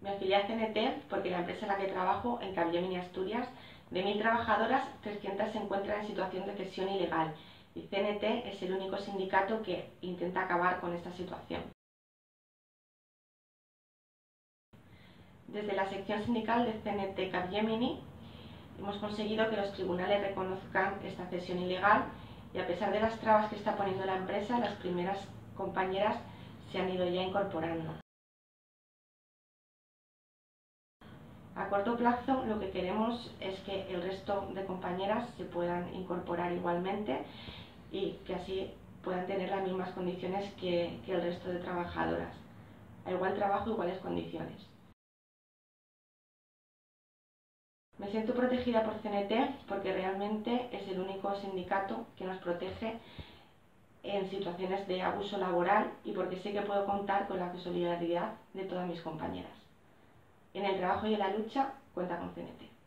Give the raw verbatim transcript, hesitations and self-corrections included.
Me afilié a C N T porque la empresa en la que trabajo, en Capgemini Asturias, de mil trabajadoras, trescientas se encuentran en situación de cesión ilegal y C N T es el único sindicato que intenta acabar con esta situación. Desde la sección sindical de C N T Capgemini hemos conseguido que los tribunales reconozcan esta cesión ilegal y, a pesar de las trabas que está poniendo la empresa, las primeras compañeras se han ido ya incorporando. A corto plazo lo que queremos es que el resto de compañeras se puedan incorporar igualmente y que así puedan tener las mismas condiciones que, que el resto de trabajadoras. A igual trabajo, iguales condiciones. Me siento protegida por C N T porque realmente es el único sindicato que nos protege en situaciones de abuso laboral y porque sé que puedo contar con la solidaridad de todas mis compañeras. En el trabajo y en la lucha, cuenta con C N T.